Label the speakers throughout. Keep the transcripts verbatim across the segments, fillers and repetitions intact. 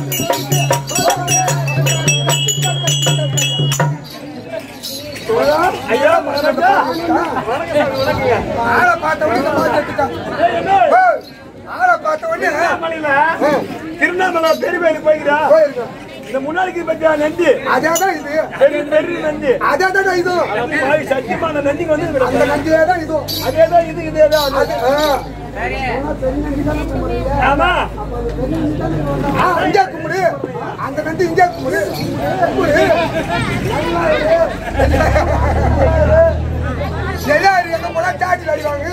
Speaker 1: ஐயா ஆளை பார்த்த உடனே ஆளை பார்த்த உடனே திருவண்ணாமலை பெரிய கோயிலுக்கு போய்க்கிறா இந்த முன்னாடிக்கு பத்தியா நந்தி அதான் இது பெரிய நந்தி அதான் இது சத்தியமான நந்திக்கு வந்து அந்த நந்தியே தான் இது அதேதான் இது இதேதான் ஆமா இங்கே கும்பிடு அந்த நந்தி இங்கே கும்பிடு எல்லாரும் எங்க போனா சாட்டில் அடிவாங்க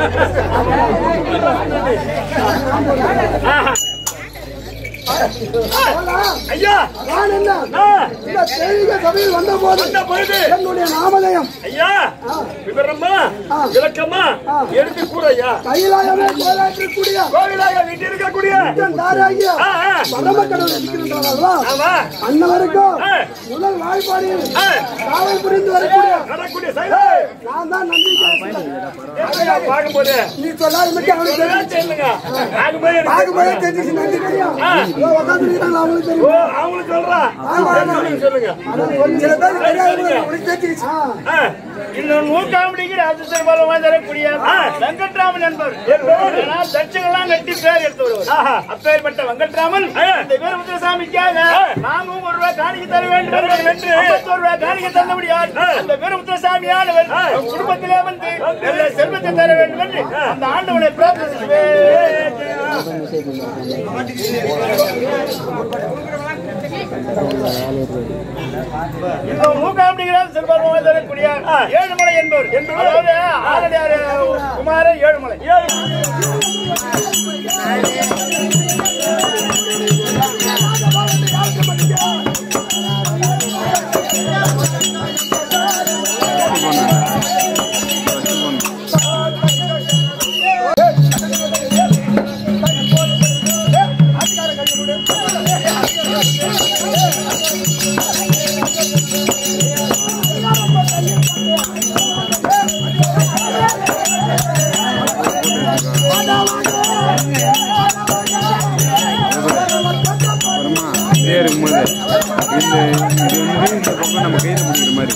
Speaker 1: ஐயா நான் என்ன இந்த தெய்வீக சபையில் வந்த போது என்னுடைய நாமதயம் ஐயா விவரமா விளக்கமா எடுத்து கூட ஐயா கையிலாயமே கோயிலாற்றக்கூடிய கோயிலாய வீட்டில் இருக்கக்கூடிய தாராகிய பரமக்கடவுள் இருக்கிறார்களா அன்னவருக்கும் முதல் வாய்ப்பாடியில் காவல் புரிந்து வரக்கூடிய வரக்கூடிய சைலை நான் தான் நன்றி பார்க்கும்போது நீ சொல்லாத மட்டும் அவனுக்கு தெரியுங்க பார்க்கும்போது தெரிஞ்சு நன்றி தெரியும் அவங்களுக்கு தெரியும் அவங்களுக்கு சொல்றா சொல்லுங்க சில பேர் தெரியாது இந்த மூக்காம்படிக்கு ராஜேஸ்வர பலமா தரக்கூடிய வெங்கட்ராமன் என்பவர் தட்சங்கள்லாம் கட்டி பேர் எடுத்து வருவார் அப்பேற்பட்ட வெங்கட்ராமன் இந்த வீரமுத்திரசாமிக்காக நாமும் ஒரு ரூபாய் காணிக்கை தர வேண்டும் என்று ஒரு ரூபாய் காணிக்கை தந்தபடியால் அந்த வீரமுத்திரசாமியானவர் குடும்பத்திலே வந்து நல்ல செல்வத்தை தர வேண்டும் என்று அந்த ஆண்டவனை பிரார்த்திக்கிறேன். இந்த மூக்காம்படிகிறார் செல்வமாக தரக்கூடிய ஏழுமலை என்பவர் அதாவது ஆரடியார் குமார ஏழுமலை நம்ம கையில முடிக்கிற மாதிரி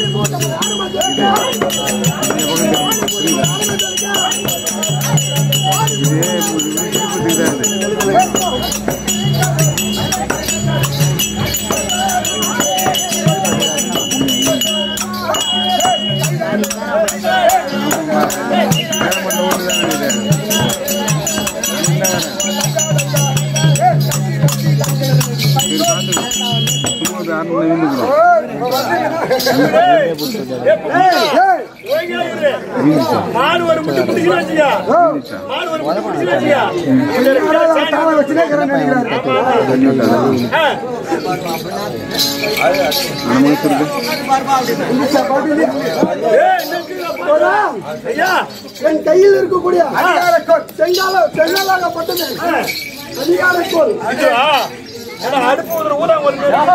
Speaker 1: மாடு ஒரு முட்டு பிடிச்சு வச்சியா மாடு ஒரு முட்டு பிடிச்சு வச்சியா தாள வச்சிலே கரண்ட் அடிக்கிறாரு நம்ம சொல்லுங்க ஐயா என் கையில் இருக்கக்கூடிய அதிகாரக்கோள் செங்கால செங்காலாகப்பட்டது அதிகாரக்கோள் அடுப்பு ஒரு ஊரா ஒரு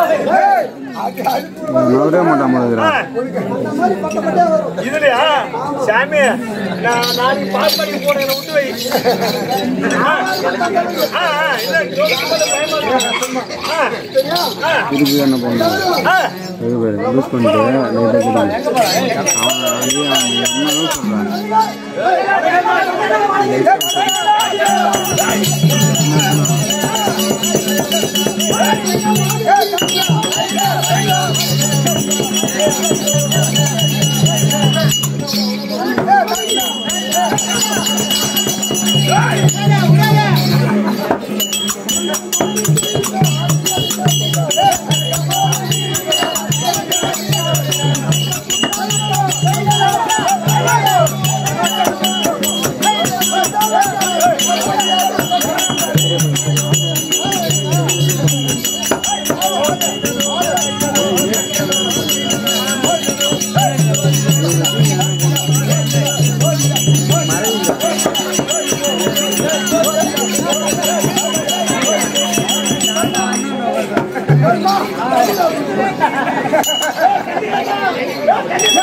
Speaker 1: இதுலயா சாமி நான் பாஸ் பண்ணி போனேன் விட்டு வை திருப்பி என்ன பண்ண யூஸ் பண்ணிட்டு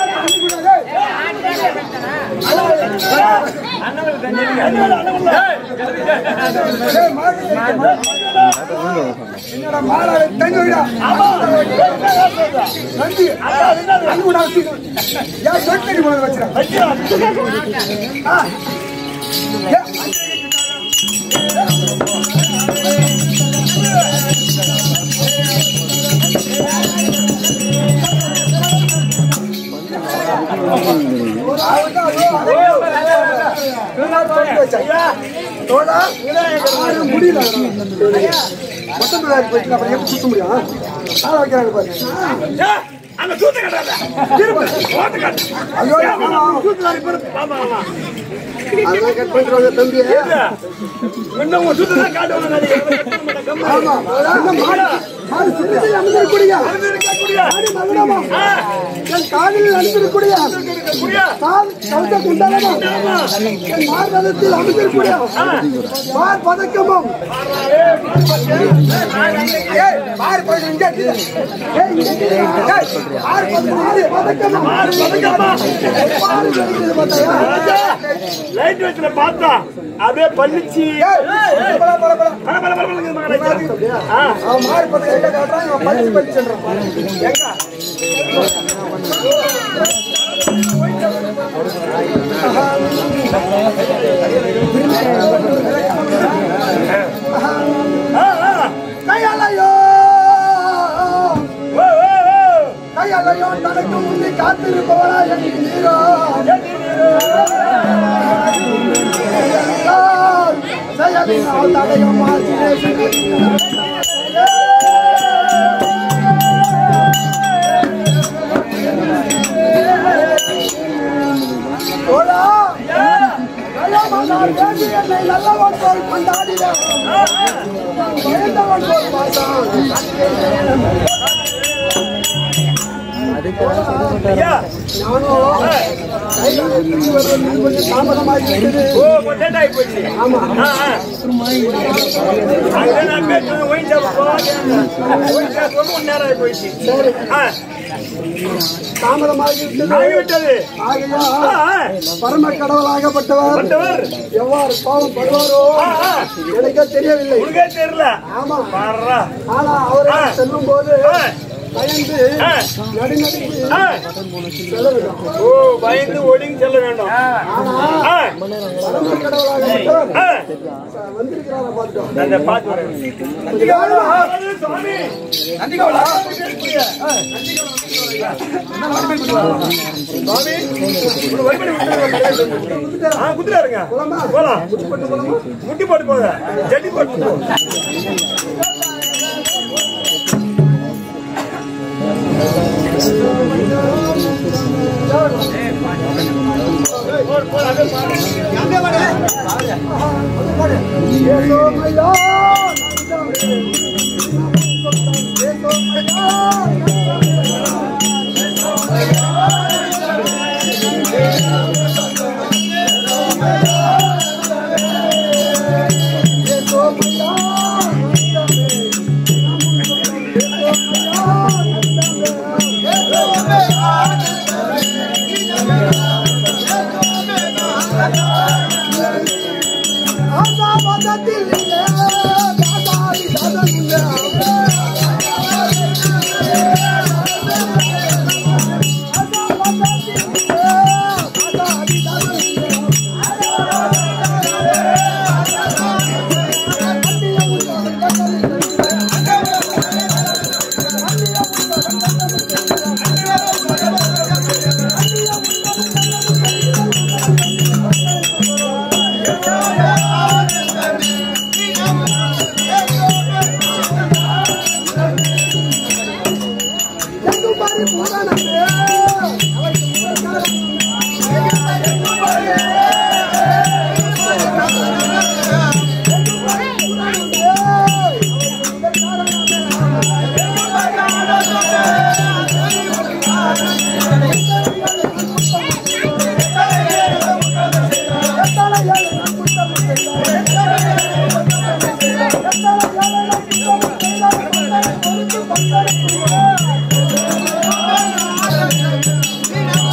Speaker 1: அண்ணன் என்னடா மாடா தங்க விடா நந்தி அங்க யா சொட்டடி போல வச்சா ஆ தோடா முடியல மொத்தம் போயிட்டு அப்புறம் எப்படி சுத்த முடியும் ஆள வைக்கிறாங்க பாருங்க அந்த சூத்த கட்டாத திரும்ப ஓட்ட கட்ட ஐயோ சூத்த கட்ட ஆமா ஆமா அத கட் பண்றோங்க தம்பி என்ன உங்க சூத்த காட்டுவாங்க நான் ஆமா அந்த மாடு மாடு சிறிது அமர்ந்து குடியா அமர்ந்து குடியா மாடு மகனமா என் காலில் அமர்ந்து குடியா குடியா கால் கவுத்த குண்டாலமா என் மார்பதத்தில் அமர்ந்து குடியா மார் பதக்கமும் ஏய் மார் பதங்க ஏய் ஏய் மார் பதக்கமும் மார் பதக்கமா மார் பதக்கமா பாத்தா லைட் வெச்சல பார்த்தா அப்படியே பல்லிச்சி பல பல பல பல பல பல பல ஆ ஆ மார் பதக்க எங்க காட்றான் இவன் பல்லிச்சி பல்லிச்சின்றான் எங்க ஆ ஆ கையாலையோ ஓ ஓ கையாலையோ தனக்கு முன்னே காத்திருப்பவளா என் நீரோ என் நீரோ sayalin awtale yo maachine ola kaya mandar gaji ennai nallavan pol kondaadida vayandavan pol paasa ஐயா நானோ கையில கொஞ்சம் தாமதமாகி விட்டது ஓ கொஞ்சம் டைப் போச்சு ஆமா ஆ அங்க நான் பேசுறது ஒயின் சாப் போறேன் ஒயின் சாப் ரொம்ப நேரம் ஆகி போச்சு சரி ஆ தாமதமாகி விட்டது ஆகி விட்டது ஆகையா பரம கடவுளாகப்பட்டவர் எவ்வாறு பாவம் படுவாரோ எனக்கே தெரியவில்லை உனக்கே தெரியல ஆமா பாரா ஆனா அவரை செல்லும் போது பயந்து நடுநடுங்கி செல்ல வேண்டும் ஓ பயந்து ஒடுங்கி செல்ல வேண்டும் பரம கடவுளாகப்பட்டவர் வந்திருக்கிறாரா பார்த்துட்டோம் அந்த பார்த்து சுவாமி நந்திகோலா சுவாமி ஒரு வைபடி விட்டுறாங்க ஆ குத்துறாருங்க போலாம் முட்டி போட்டு போங்க ஜட்டி போட்டு போ और और आगे आगे बढ़े ये तो मैया ये तो मैया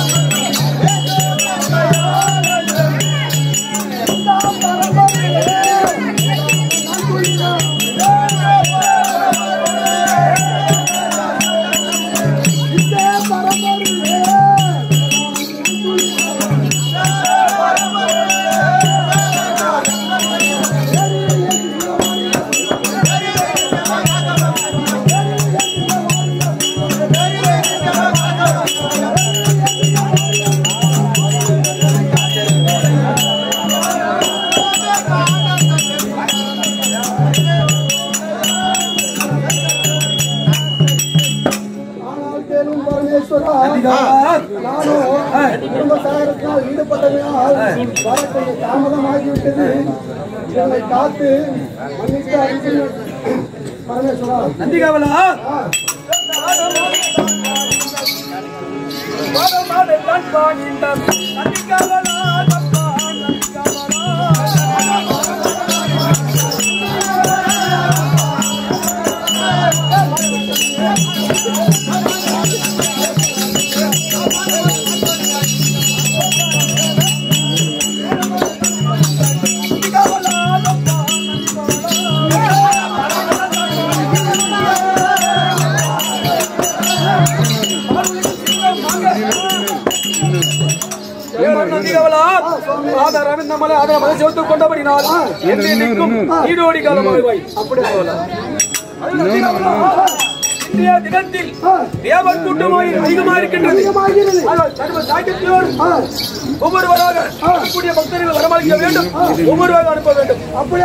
Speaker 1: Yeah. பரமேஸ்வரா நானும் குடும்ப சாரத்தினால் ஈடுபட்டமையால் வர கொஞ்சம் தாமதமாகிவிட்டது. என்னை காத்து மன்னித்து அறிவு பரமேஸ்வரா. நந்திகாவலா கொண்டபடினால் ஈடோடி காலமாய் அப்படி இந்தியா தினத்தில் தேவர் கூட்டமாய் அதிகமாக இருக்கின்றது. ஒவ்வொருவராக கூடிய பக்தர்கள் வரமளிக்க வேண்டும், ஒவ்வொருவராக அனுப்ப வேண்டும். அப்படியே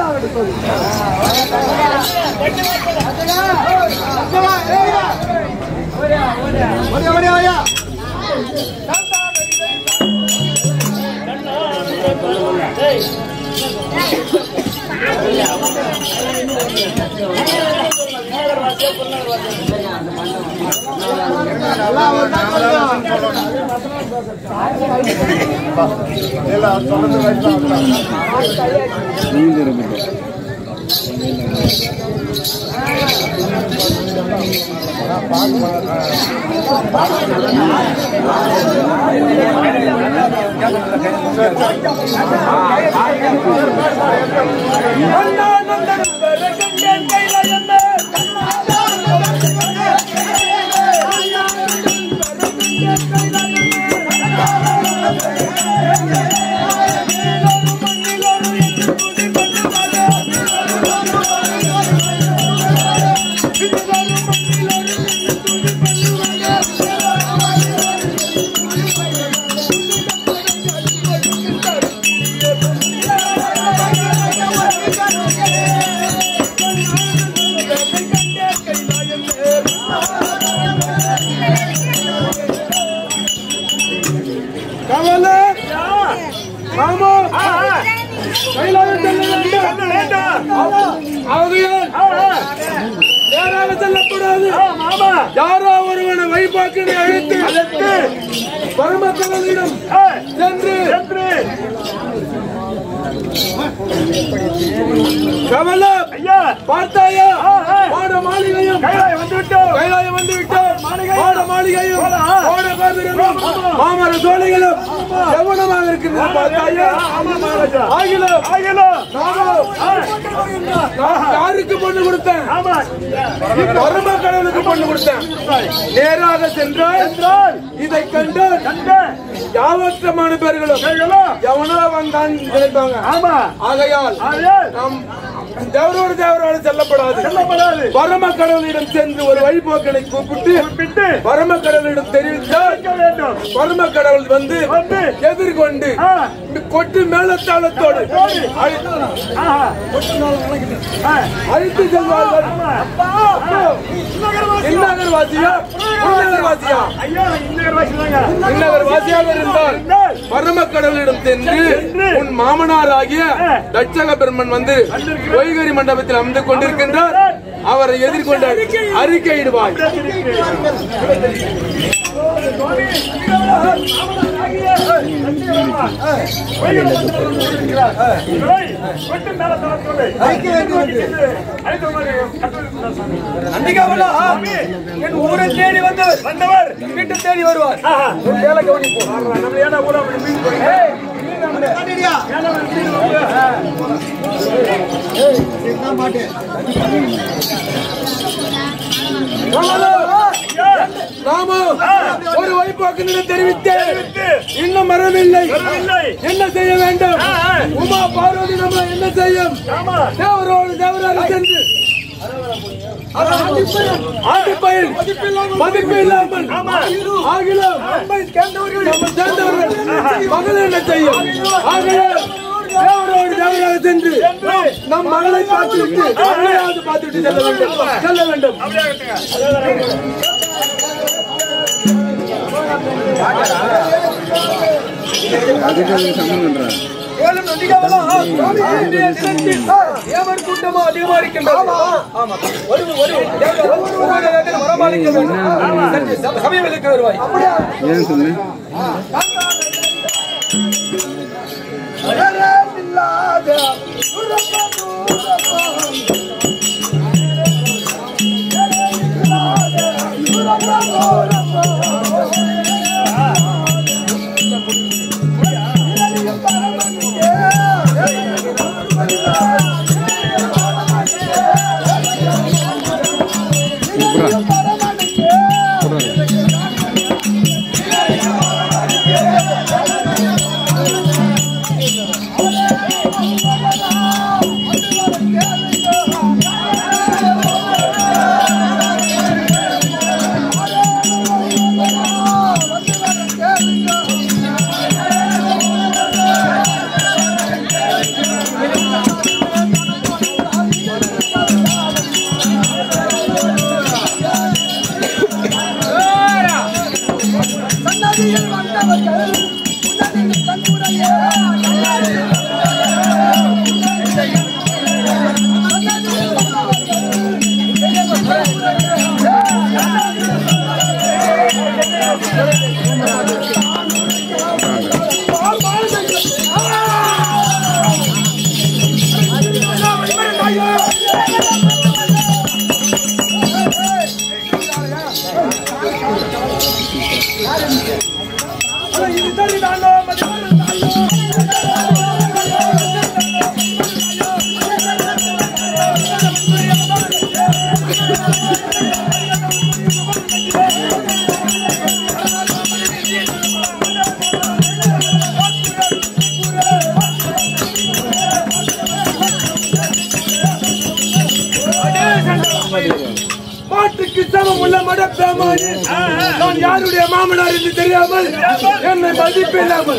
Speaker 1: யாரோ ஒருவனை வைப்பாக்கினை அழைத்து அழைத்து பரமக்கடலிடம் சென்று கமலம் ஐயா பார்த்தாயா? மாட மாளிகையும் கைலாயம் வந்து விட்டோம், கைலாயம் வந்து விட்டோம். மாட மாளிகையும் மாட கோபுரமும் மாமர சோலைகளும் எவ்வளவாக இருக்கிறது பார்த்தாயா? ஆகிலும் ஆகிலும் யாருக்கு பொண்ணு கொடுத்தேன்? பரமக்கடலுக்கு பொண்ணு கொடுத்தேன். நேராக சென்றால் இதை கண்டு யாவற்றமான பேர்களும் எவனோ வந்தான் நினைப்பாங்க. ஆகையால் நாம் தேவரோடு தேவரோடு செல்லப்படாது செல்லப்படாது பரமக்கடலிடம் சென்று ஒரு வழிபோக்கனை கூப்பிட்டு கூப்பிட்டு பரமக்கடலிடம் தெரிவித்தால் வேண்டும். பரமக்கடல் வந்து வந்து எதிர்கொண்டு கொட்டு மேலத்தாளத்தோடு அழைத்து செல்வார்கள். இந்நகர்வாசியா இந்நகர்வாசியா இந்நகர்வாசியாக இருந்தால் பரமக்கடலிடம் சென்று உன் மாமனாராகிய தட்சக பெருமன் வந்து வைகரி மண்டபத்தில் அமர்ந்து கொண்டிருக்கின்றார். அவரை எதிர்கொண்டு அறிக்கையிடுவாய். என் ஊரை தேடி வந்தவர் வந்தவர் வீட்டு தேடி வருவார். ஒரு வைப்பாக்கினிடம் தெரிவித்தேன், இன்னும் வரவில்லை. என்ன செய்ய வேண்டும்? உமா பார்வதி நம்ம என்ன செய்யும்? தேவரோடு தேவராக சென்று ஆண்டிப்பயில் மதிப்பு இல்லாமல் ஆகிலும் நம்மை சேர்ந்தவர்கள் மகள் என்ன செய்யும்? ஆகையால் தேவரோடு தேவராக சென்று நம் மகளை பார்த்துவிட்டு மகளையாவது பார்த்துவிட்டு செல்ல வேண்டும் செல்ல வேண்டும். கூட்டமா அதிகமா இருக்கின்றது. சமயங்களுக்கு வருவாய் ஏன் சொன்னேன் மாட்டுக்கு சமம் உள்ள மடப்பேமானி நான் யாருடைய மாமனார் என்று தெரியாமல் என்னை மதிப்பு இல்லாமல்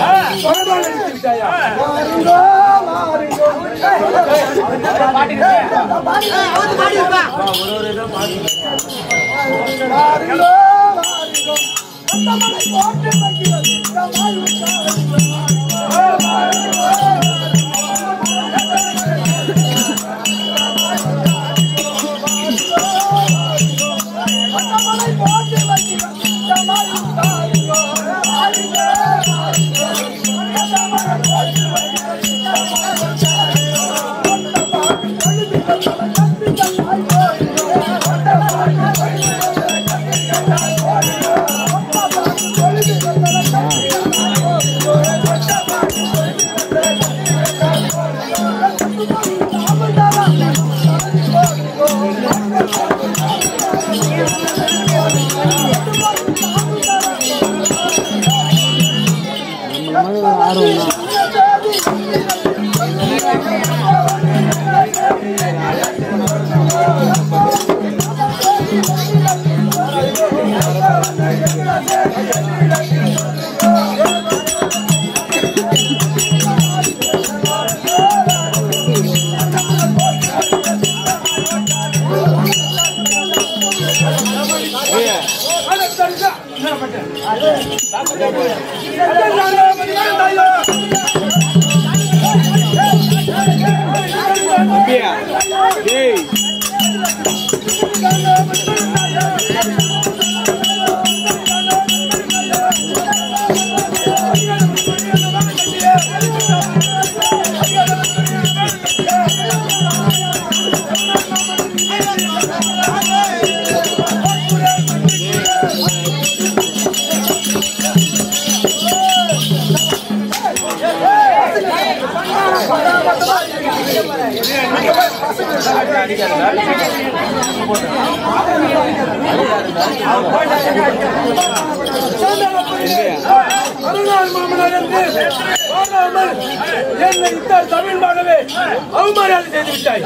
Speaker 1: என்னை இத்தால் தமிழ் மாணவே அவமரியாதை செய்து விட்டாய்.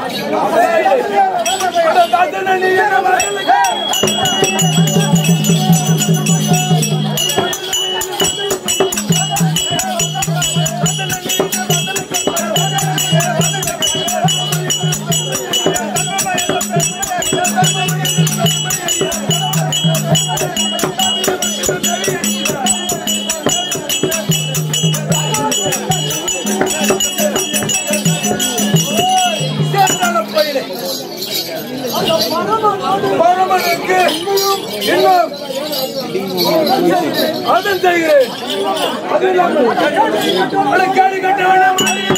Speaker 1: உனக்கு இன்னும் அதன் செய்கிறேன். கேடு கட்ட வேண்டாம்.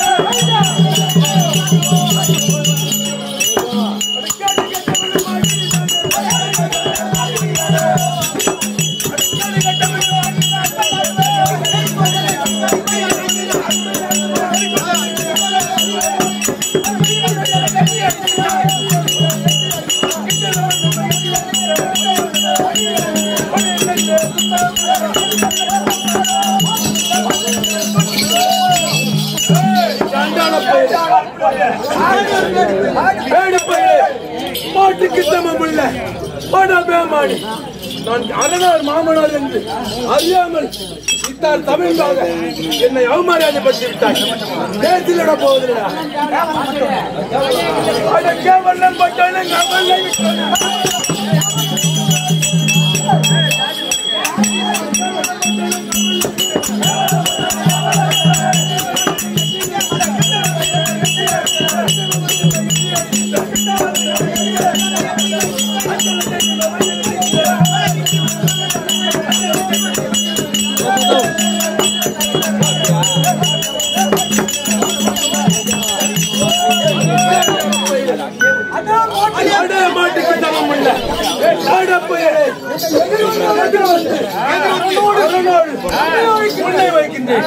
Speaker 1: மாட்டுக்கு சமம் இல்ல பேமாடி நான் அரணார் மாமனார் என்று அறியாமல் இத்தார் தமிழ்காக என்னை அவமரியாதைப்படுத்தி விட்டார். தேசிலிட போவதில்லை கேவலம் பட்டான மாட்டுக்கு சமம் இல்ல வைக்கின்றேன்.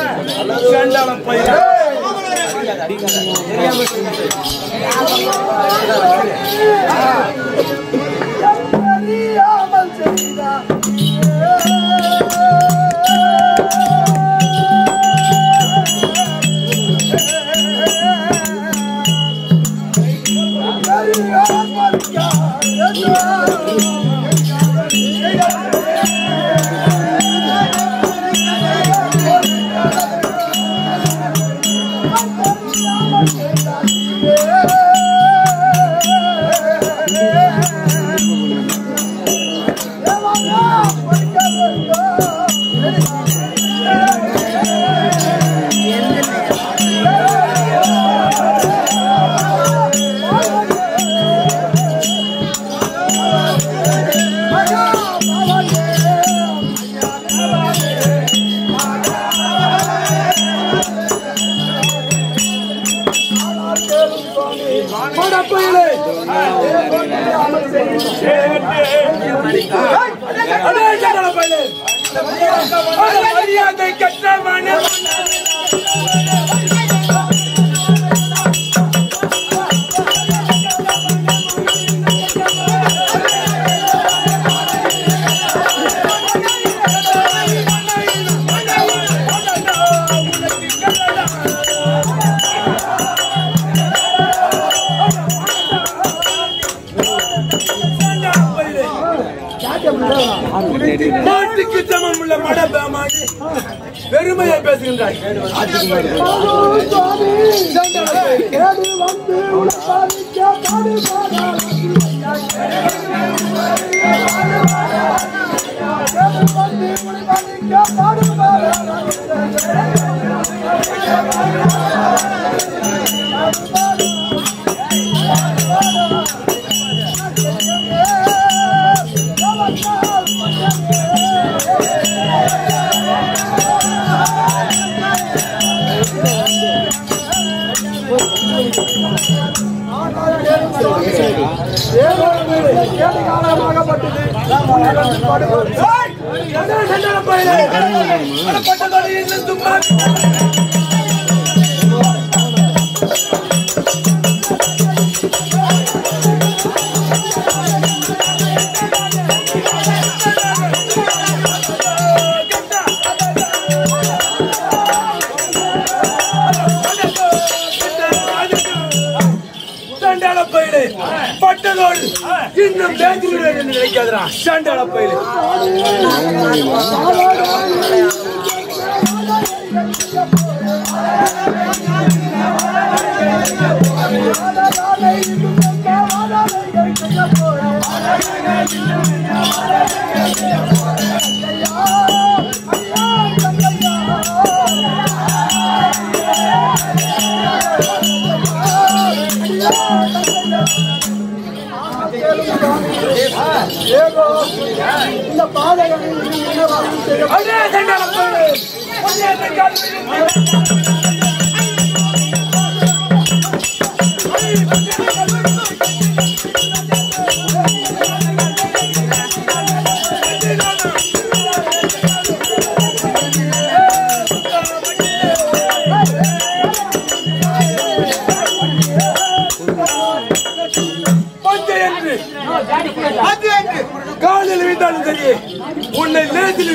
Speaker 1: மரியாதை கற்றவன மாட்டுக்கு சமம் உள்ள மடபேமாடி பெருமையை பேசுகின்றாய். பட்டதோடு இன்னும் பேங்கிலுடன் என்று நினைக்காதரா சாண்டாள பயிலே. ஏதோ இந்த பாதகனை என்னவாகும் செய்ய காலில் வீட்டாலும் சரி உன்னை நேற்றில்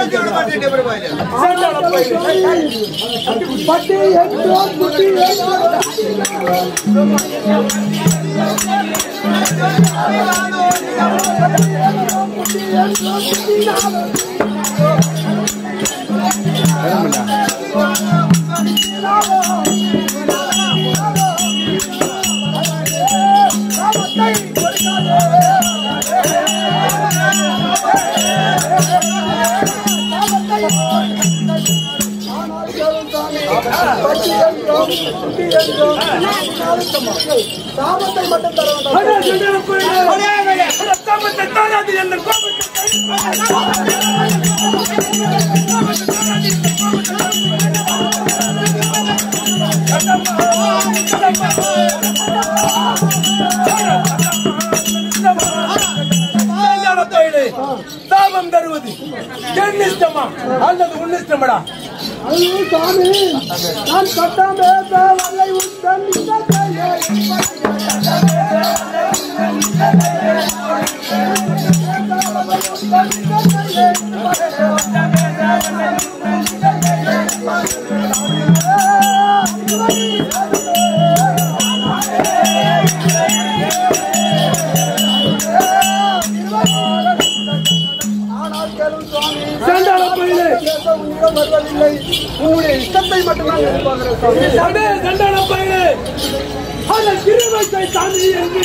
Speaker 1: சாபத்தை மட்டும் தராது என்ன சாபம் தருவது என் இஷ்டமா அல்லது உன் இஷ்டமடா? ஐயோ சாமி, நான் கட்டாமே வல்லை உத்தம் வருவதில்லை, உன்னுடைய இஷ்டத்தை மட்டும்தான் சாமி என்று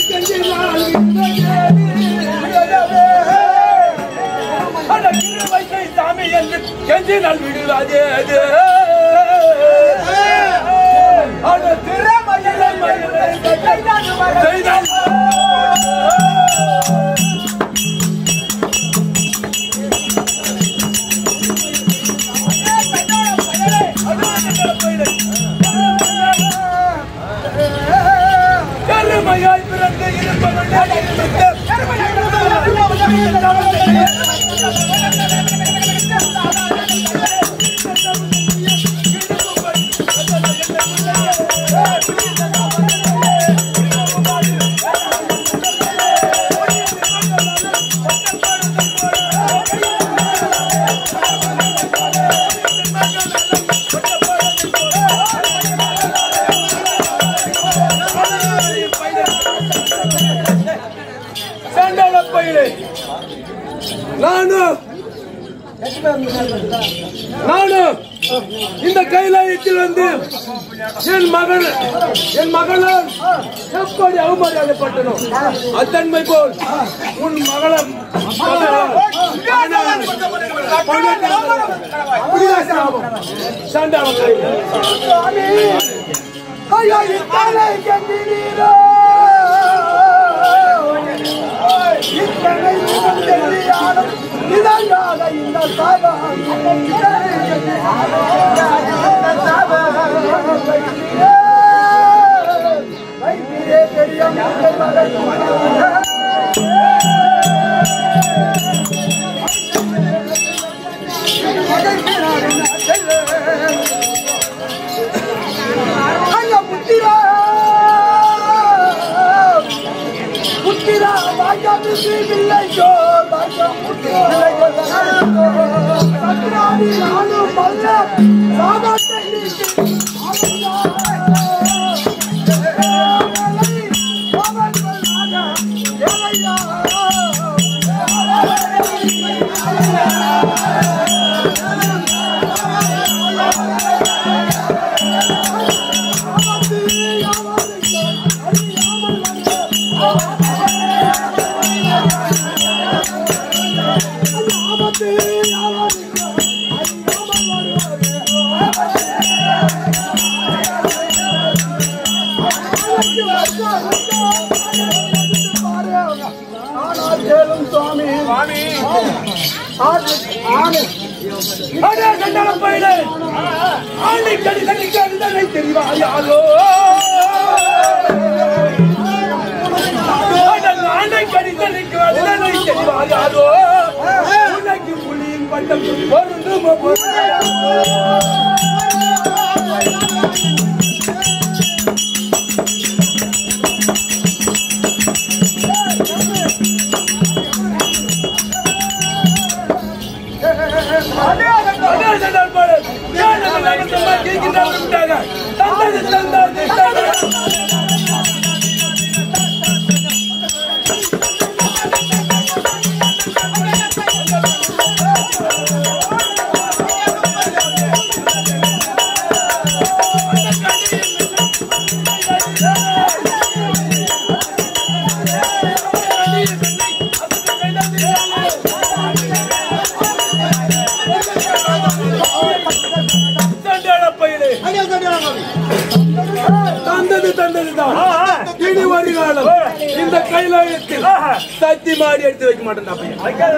Speaker 1: சாமி என்று கெஞ்சி நான் விடுவாதே கருமையாய் பிறந்த நானும் நானும் இந்த கைலாயத்தில் வந்து என் மகள் என் மகளால் எப்படி அவமரியாதைப்பட்டனோ அத்தன்மை போல் உன் மகளும் இதற்காக இந்த சாபம் வைத்திரே தெரியும் புத்திரா புத்திரா பாஜா பிள்ளை சுவாமி ஆடே கண்டன பையனே ஆளை கடி கடிக்காதனை தெரிவா யாரோ ஆளை கடி கடிக்காதனை தெரிவா யாரோ உனக்கு புலியின் பட்டம் பொருந்துமோ இந்த கைலாயத்தில் சத்தி மாடி எடுத்து வைக்க மாட்டேன்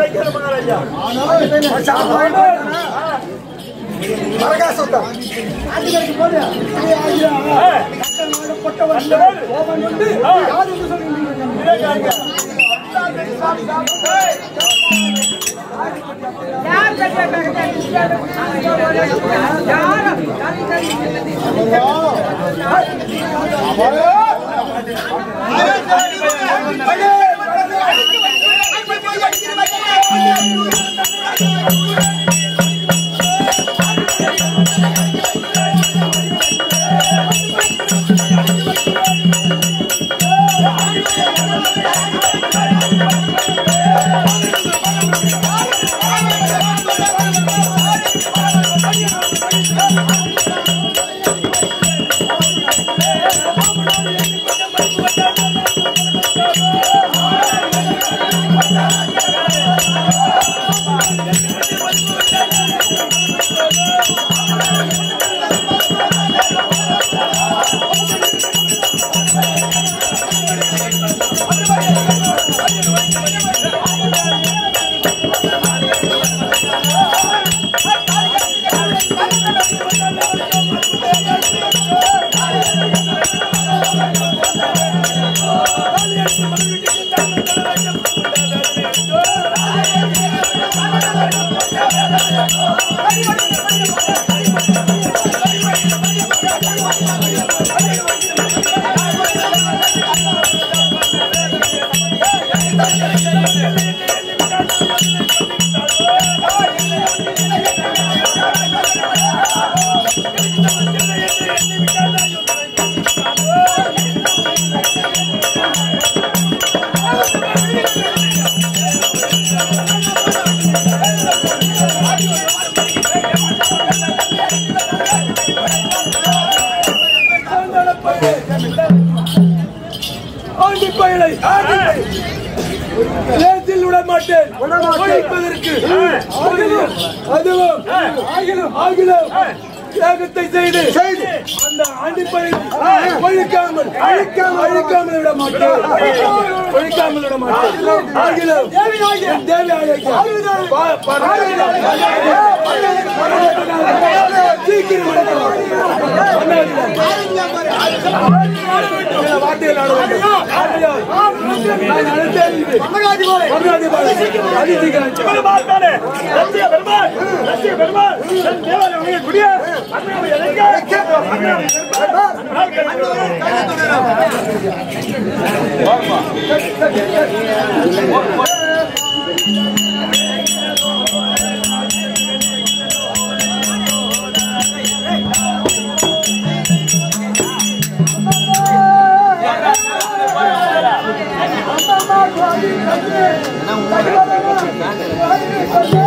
Speaker 1: தியாகத்தை செய்து அந்த ஆண்டிப்படை ஒழிக்காமல் ஒழிக்காமல் விட மாட்டேன் ஒழிக்காமல் விட மாட்டேன் ஆகிலும் தேவி சீக்கிரம் வார்த்தைகள்
Speaker 2: Não,